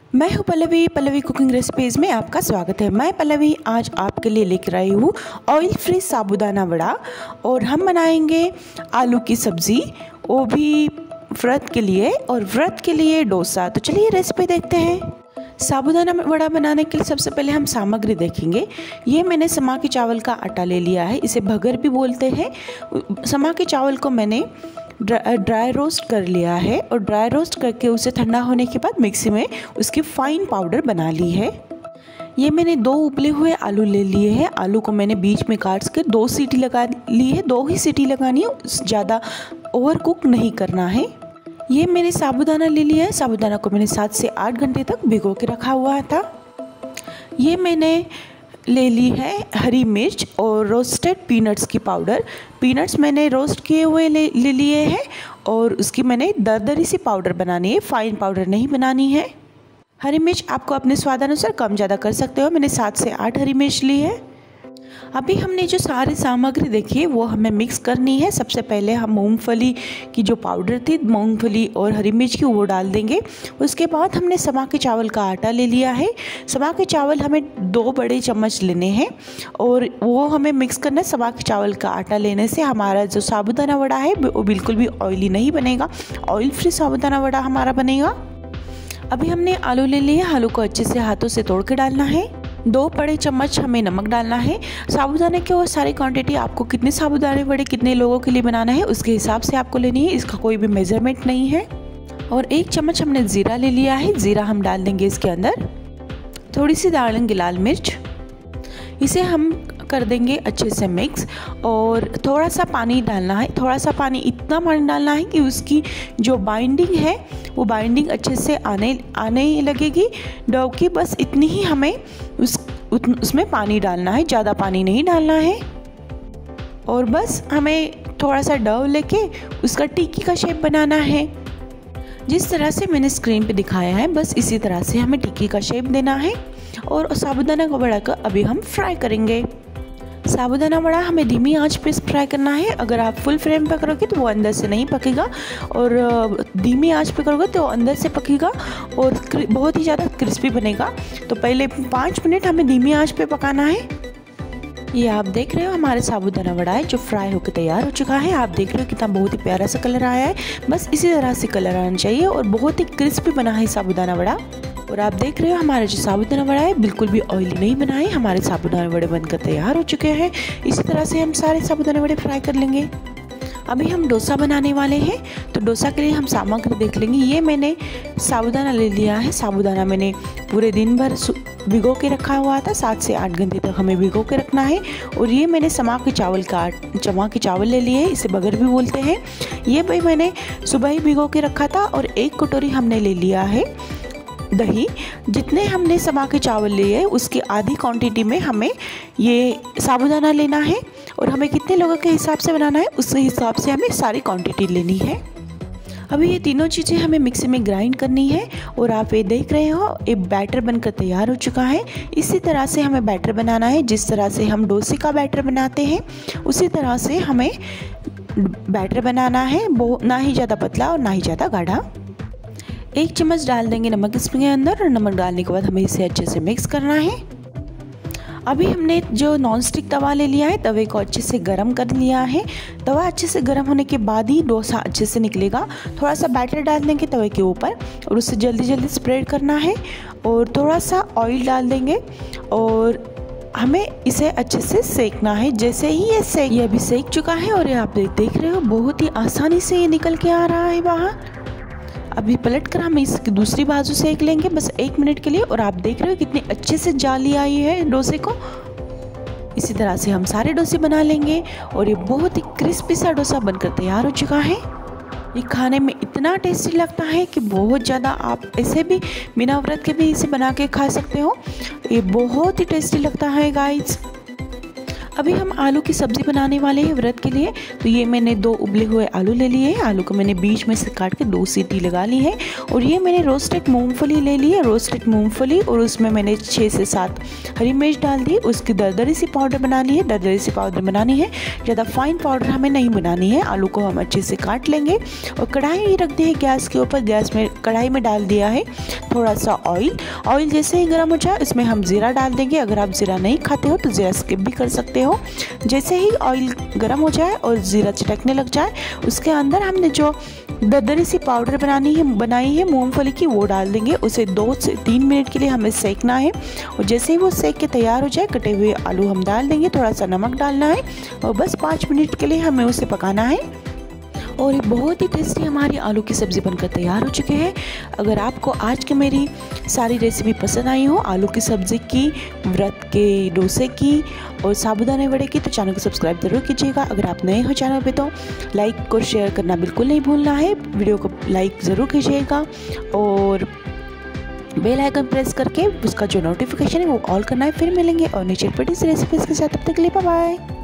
मैं हूं Pallavi. Pallavi cooking recipes में आपका स्वागत है। मैं पल्लवी आज आपके लिए लेकर आई हूँ ऑयल फ्री साबूदाना वड़ा और हम बनाएंगे आलू की सब्ज़ी, वो भी व्रत के लिए, और व्रत के लिए डोसा। तो चलिए रेसिपी देखते हैं। साबूदाना वड़ा बनाने के लिए सबसे पहले हम सामग्री देखेंगे। ये मैंने समा के चावल का आटा ले लिया है, इसे भगर भी बोलते हैं। समा के चावल को मैंने ड्राई रोस्ट कर लिया है और ड्राई रोस्ट करके उसे ठंडा होने के बाद मिक्सी में उसकी फाइन पाउडर बना ली है। ये मैंने 2 उबले हुए आलू ले लिए हैं। आलू को मैंने बीच में काट कर 2 सीटी लगा ली है। 2 ही सीटी लगानी है, ज़्यादा ओवर कुक नहीं करना है। ये मैंने साबूदाना ले लिया है। साबूदाना को मैंने 7 से 8 घंटे तक भिगो के रखा हुआ था। ये मैंने ले ली है हरी मिर्च और रोस्टेड पीनट्स की पाउडर। पीनट्स मैंने रोस्ट किए हुए ले लिए हैं और उसकी मैंने दरदरी सी पाउडर बनानी है, फाइन पाउडर नहीं बनानी है। हरी मिर्च आपको अपने स्वाद अनुसार कम ज़्यादा कर सकते हो। मैंने 7 से 8 हरी मिर्च ली है। अभी हमने जो सारी सामग्री देखी है वो हमें मिक्स करनी है। सबसे पहले हम मूंगफली की जो पाउडर थी, मूंगफली और हरी मिर्च की, वो डाल देंगे। उसके बाद हमने समा के चावल का आटा ले लिया है। समा के चावल हमें 2 बड़े चम्मच लेने हैं और वो हमें मिक्स करना है। समा के चावल का आटा लेने से हमारा जो साबूदाना वड़ा है वो बिल्कुल भी ऑयली नहीं बनेगा, ऑयल फ्री साबूदाना वड़ा हमारा बनेगा। अभी हमने आलू ले लिए। आलू को अच्छे से हाथों से तोड़ के डालना है। 2 बड़े चम्मच हमें नमक डालना है। साबूदाने की और सारी क्वांटिटी आपको कितने साबूदाने वड़े कितने लोगों के लिए बनाना है उसके हिसाब से आपको लेनी है, इसका कोई भी मेजरमेंट नहीं है। और 1 चम्मच हमने ज़ीरा ले लिया है। ज़ीरा हम डाल देंगे इसके अंदर। थोड़ी सी डालेंगे लाल मिर्च। इसे हम कर देंगे अच्छे से मिक्स और थोड़ा सा पानी डालना है। थोड़ा सा पानी, इतना पानी डालना है कि उसकी जो बाइंडिंग है वो बाइंडिंग अच्छे से आने लगेगी डो की। बस इतनी ही हमें उसमें पानी डालना है, ज़्यादा पानी नहीं डालना है। और बस हमें थोड़ा सा डो लेके उसका टिक्की का शेप बनाना है। जिस तरह से मैंने स्क्रीन पे दिखाया है बस इसी तरह से हमें टिक्की का शेप देना है। और साबूदाना का वड़ा का अभी हम फ्राई करेंगे। साबूदाना वड़ा हमें धीमी आंच पे फ्राई करना है। अगर आप फुल फ्लेम पे करोगे तो वो अंदर से नहीं पकेगा और धीमी आंच पे करोगे तो अंदर से पकेगा और बहुत ही ज़्यादा क्रिस्पी बनेगा। तो पहले 5 मिनट हमें धीमी आंच पे पकाना है। ये आप देख रहे हो हमारे साबूदाना वड़ा है जो फ्राई होकर तैयार हो चुका है। आप देख रहे हो कितना बहुत ही प्यारा सा कलर आया है। बस इसी तरह से कलर आना चाहिए और बहुत ही क्रिस्पी बना है साबूदाना वड़ा। और आप देख रहे हो हमारा जो साबूदाना वड़ा है बिल्कुल भी ऑयली नहीं बना है। हमारे साबूदाना वड़े बनकर तैयार हो चुके हैं। इसी तरह से हम सारे साबूदाना वड़े फ्राई कर लेंगे। अभी हम डोसा बनाने वाले हैं तो डोसा के लिए हम सामग्री देख लेंगे। ये मैंने साबूदाना ले लिया है। साबूदाना मैंने पूरे दिन भर भिगो के रखा हुआ था। 7 से 8 घंटे तक हमें भिगो के रखना है। और ये मैंने समा के चावल ले लिए हैं, इसे बगर भी बोलते हैं। ये भाई मैंने सुबह ही भिगो के रखा था। और 1 कटोरी हमने ले लिया है दही। जितने हमने समा के चावल लिए हैं उसकी आधी क्वांटिटी में हमें ये साबूदाना लेना है। और हमें कितने लोगों के हिसाब से बनाना है उस हिसाब से हमें सारी क्वांटिटी लेनी है। अभी ये तीनों चीज़ें हमें मिक्सी में ग्राइंड करनी है। और आप ये देख रहे हो ये बैटर बनकर तैयार हो चुका है। इसी तरह से हमें बैटर बनाना है। जिस तरह से हम डोसे का बैटर बनाते हैं उसी तरह से हमें बैटर बनाना है, ना ही ज़्यादा पतला और ना ही ज़्यादा गाढ़ा। 1 चम्मच डाल देंगे नमक इसके अंदर और नमक डालने के बाद हमें इसे अच्छे से मिक्स करना है। अभी हमने जो नॉन स्टिक तवा ले लिया है, तवे को अच्छे से गर्म कर लिया है। तवा अच्छे से गर्म होने के बाद ही डोसा अच्छे से निकलेगा। थोड़ा सा बैटर डाल देंगे तवे के ऊपर और उसे जल्दी जल्दी स्प्रेड करना है। और थोड़ा सा ऑयल डाल देंगे और हमें इसे अच्छे से सेकना है। जैसे ही ये अभी सेक चुका है और ये आप देख रहे हो बहुत ही आसानी से ये निकल के आ रहा है बाहर। अभी पलट कर हम इसकी दूसरी बाजू सेक लेंगे बस 1 मिनट के लिए। और आप देख रहे हो कितनी अच्छे से जाली आई है डोसे को। इसी तरह से हम सारे डोसे बना लेंगे और ये बहुत ही क्रिस्पी सा डोसा बनकर तैयार हो चुका है। ये खाने में इतना टेस्टी लगता है कि बहुत ज़्यादा, आप ऐसे भी बिना व्रत के भी इसे बना के खा सकते हो। ये बहुत ही टेस्टी लगता है गाइस। अभी हम आलू की सब्ज़ी बनाने वाले हैं व्रत के लिए। तो ये मैंने 2 उबले हुए आलू ले लिए हैं। आलू को मैंने बीच में से काट के 2 सीटी लगा ली है। और ये मैंने रोस्टेड मूंगफली ले ली है, रोस्टेड मूंगफली, और उसमें मैंने 6 से 7 हरी मिर्च डाल दी। उसकी दरदरी सी पाउडर बनानी है, दरदरी सी पाउडर बनानी है, ज़्यादा फाइन पाउडर हमें नहीं बनानी है। आलू को हम अच्छे से काट लेंगे और कढ़ाई रख दी है गैस के ऊपर। गैस में कढ़ाई में डाल दिया है थोड़ा सा ऑयल जैसे ही गर्म हो जाए इसमें हम ज़ीरा डाल देंगे। अगर आप ज़ीरा नहीं खाते हो तो ज़ीरा स्किप भी कर सकते हो। जैसे ही ऑयल गर्म हो जाए और ज़ीरा चटकने लग जाए उसके अंदर हमने जो दरदरी सी पाउडर बनाई है मूंगफली की, वो डाल देंगे। उसे 2 से 3 मिनट के लिए हमें सेकना है। और जैसे ही वो सेक के तैयार हो जाए कटे हुए आलू हम डाल देंगे, थोड़ा सा नमक डालना है और बस 5 मिनट के लिए हमें उसे पकाना है। और ये बहुत ही टेस्टी हमारी आलू की सब्ज़ी बनकर तैयार हो चुके हैं। अगर आपको आज की मेरी सारी रेसिपी पसंद आई हो, आलू की सब्ज़ी की, व्रत के डोसे की और साबूदाने वड़े की, तो चैनल को सब्सक्राइब ज़रूर कीजिएगा। अगर आप नए हो चैनल पे तो लाइक और शेयर करना बिल्कुल नहीं भूलना है। वीडियो को लाइक ज़रूर कीजिएगा और बेल आइकन प्रेस करके उसका जो नोटिफिकेशन है वो ऑल करना है। फिर मिलेंगे और नीचे बड़ी सी रेसिपीज़ के साथ। तब तक के लिए बाय बाय।